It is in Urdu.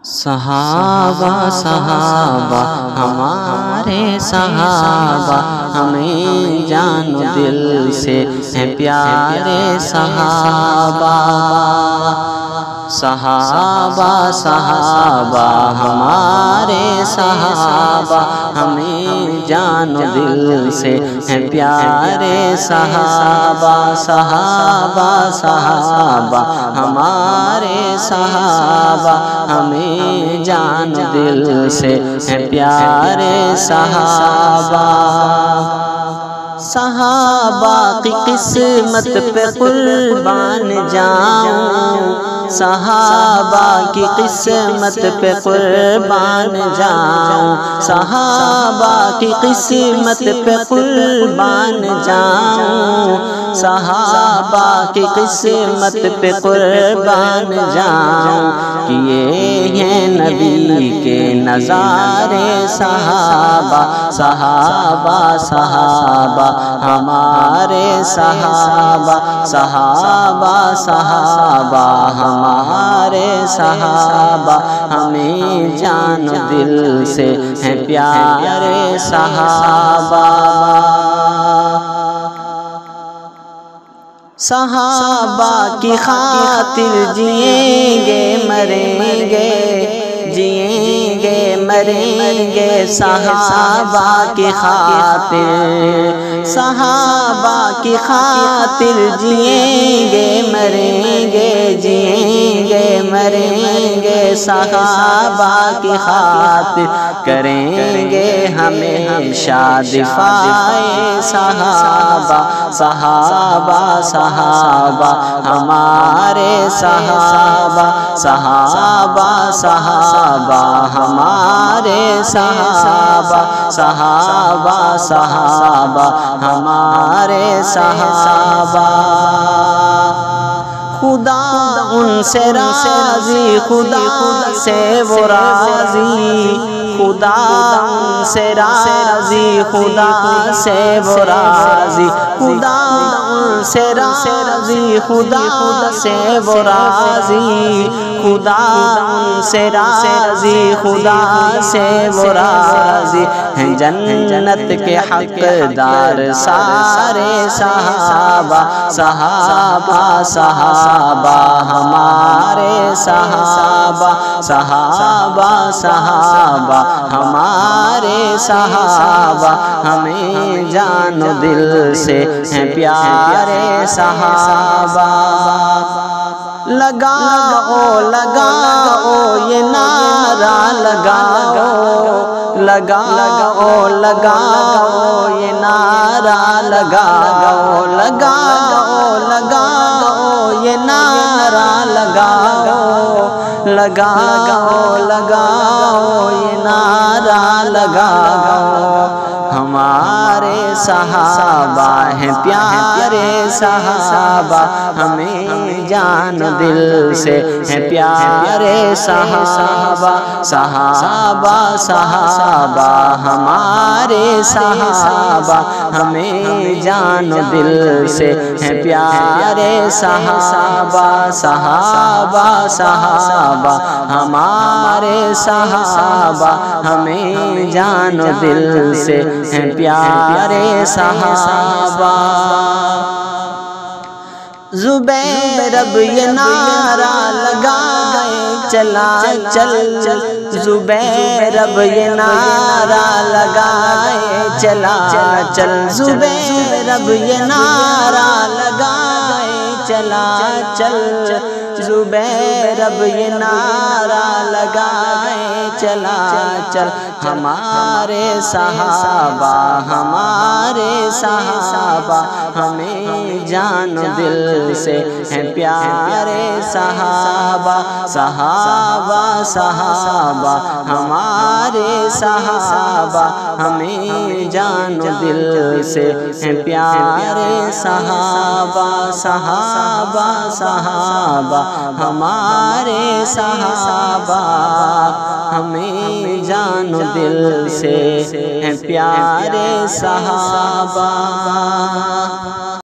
صحابہ صحابہ ہمارے صحابہ ہمیں جان و دل سے ہیں پیارے صحابہ صحابہ صحابہ ہمارے صحابہ ہمیں جان و دل سے ہیں پیارے صحابہ صحابہ صحابہ ہمارے صحابہ ہمیں جان و دل سے ہیں پیارے صحابہ صحابہ کی قسمت پہ قربان جاؤں صحابہ کی قسمت پہ قربان جاؤں صحابہ کی قسمت پہ قربان جاؤں صحابہ کی قسمت پہ قربان جاؤں کیے ہیں نبی کے نظارے صحابہ صحابہ صحابہ ہمارے صحابہ صحابہ صحابہ ہمارے صحابہ ہمیں جان دل سے ہیں پیارے صحابہ صحابہ کی خاطر جئیں گے مریں گے جئیں گے مریں گے صحابہ کی خاطر صحابہ کی خاطر جئیں گے مریں گے جئیں گے مریں گے صحابہ کی خاطر کریں گے ہمیشہ دفاع صحابہ صحابہ صحابہ ہمارے صحابہ صحابہ صحابہ ہمارے صحابہ صحابہ صحابہ ہمارے صحابہ خدا ان سے راضی خدا سے وہ راضی خدا ان سے راضی خدا سے وہ راضی خدا ان سے راضی خدا سے وہ راضی خدا ان سے راضی خدا سے وہ راضی ہیں جنت کے حقدار سارے صحابہ صحابہ صحابہ ہمارے صحابہ صحابہ صحابہ ہمارے صحابہ ہمیں جان و دل سے ہیں پیارے صحابہ لگاؤ لگاؤ یہ نعرہ لگاؤ لگاؤ لگاؤ یہ نعرہ لگاؤ لگاؤ لگاؤ یہ نعرہ لگاؤ لگاؤ لگاؤ یہ نعرہ لگاؤ ہمارے صحابہ ہیں پیارے صحابہ ہمیں جان دل سے ہیں پیارے صحابہ صحابہ صحابہ ہمارے صحابہ ہمیں جان دل سے ہیں پیارے صحابہ صحابہ صحابہ ہمارے صحابہ ہمیں جان دل سے ہیں پیارے صحابہ زبیر اب یہ نعرہ لگائے چلا چل زبیر اب یہ نعرہ لگائے چلا چل زبیر اب یہ نعرہ لگائے چلا چل زبیر اب یہ نعرہ لگائے چلا چل ہمارے صحابہ ہمارے صحابہ ہمیں جان دل سے ہیں پیارے صحابہ صحابہ صحابہ ہمارے صحابہ ہمیں جان دل سے ہیں پیارے صحابہ صحابہ صحابہ ہمارے صحابہ ہمیں جان دل سے ہیں پیارے صحابہ